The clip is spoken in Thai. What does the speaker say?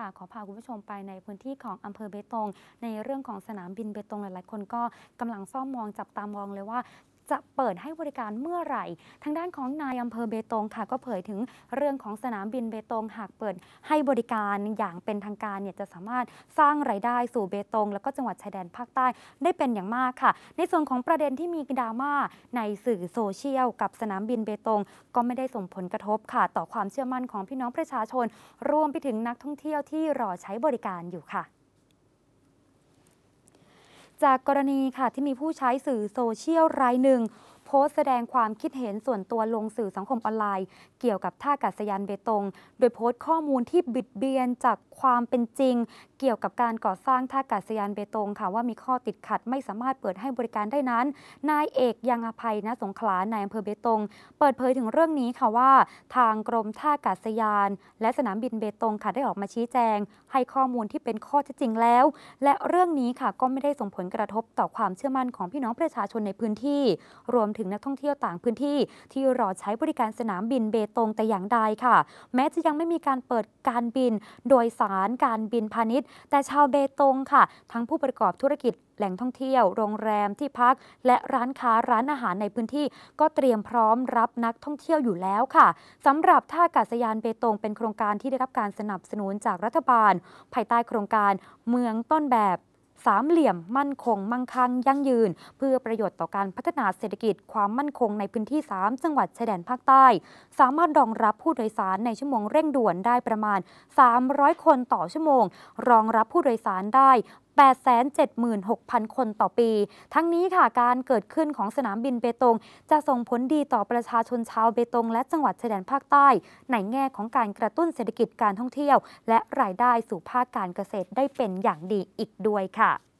ขอพาคุณผู้ชมไปในพื้นที่ของอำเภอเบตงในเรื่องของสนามบินเบตงหลายๆคนก็กำลังเฝ้ามองจับตามองเลยว่าจะเปิดให้บริการเมื่อไหร่ทางด้านของนายอำเภอเบตงค่ะก็เผยถึงเรื่องของสนามบินเบตงหากเปิดให้บริการอย่างเป็นทางการเนี่ยจะสามารถสร้างรายได้สู่เบตงแล้วก็จังหวัดชายแดนภาคใต้ได้เป็นอย่างมากค่ะในส่วนของประเด็นที่มีดราม่าในสื่อโซเชียลกับสนามบินเบตงก็ไม่ได้ส่งผลกระทบค่ะต่อความเชื่อมั่นของพี่น้องประชาชนรวมไปถึงนักท่องเที่ยวที่รอใช้บริการอยู่ค่ะจากกรณีค่ะที่มีผู้ใช้สื่อโซเชียลรายหนึ่งโพสต์แสดงความคิดเห็นส่วนตัวลงสื่อสังคมออนไลน์เกี่ยวกับท่าอากาศยานเบตงโดยโพสต์ข้อมูลที่บิดเบียนจากความเป็นจริงเกี่ยวกับการก่อสร้างท่าอากาศยานเบตงค่ะว่ามีข้อติดขัดไม่สามารถเปิดให้บริการได้นั้นนายเอกยังอภัยณสงขลานายอำเภอเบตงเปิดเผยถึงเรื่องนี้ค่ะว่าทางกรมท่าอากาศยานและสนามบินเบตงค่ะได้ออกมาชี้แจงให้ข้อมูลที่เป็นข้อเท็จจริงแล้วและเรื่องนี้ค่ะก็ไม่ได้ส่งผลกระทบต่อความเชื่อมั่นของพี่น้องประชาชนในพื้นที่รวมถึงนักท่องเที่ยวต่างพื้นที่ที่รอใช้บริการสนามบินเบตงแต่อย่างใดค่ะแม้จะยังไม่มีการเปิดการบินโดยสารการบินพาณิชย์แต่ชาวเบตงค่ะทั้งผู้ประกอบธุรกิจแหล่งท่องเที่ยวโรงแรมที่พักและร้านค้าร้านอาหารในพื้นที่ก็เตรียมพร้อมรับนักท่องเที่ยวอยู่แล้วค่ะสำหรับท่าอากาศยานเบตงเป็นโครงการที่ได้รับการสนับสนุนจากรัฐบาลภายใต้โครงการเมืองต้นแบบสามเหลี่ยมมั่นคงมั่งคั่งยั่งยืนเพื่อประโยชน์ต่อการพัฒนาเศรษฐกิจความมั่นคงในพื้นที่3จังหวัดชายแดนภาคใต้สามารถรองรับผู้โดยสารในชั่วโมงเร่งด่วนได้ประมาณ300คนต่อชั่วโมงรองรับผู้โดยสารได้876,000 คนต่อปีทั้งนี้ค่ะการเกิดขึ้นของสนามบินเบตงจะส่งผลดีต่อประชาชนชาวเบตงและจังหวัดชายแดนภาคใต้ในแง่ของการกระตุ้นเศรษฐกิจการท่องเที่ยวและรายได้สู่ภาคการเกษตรได้เป็นอย่างดีอีกด้วยค่ะ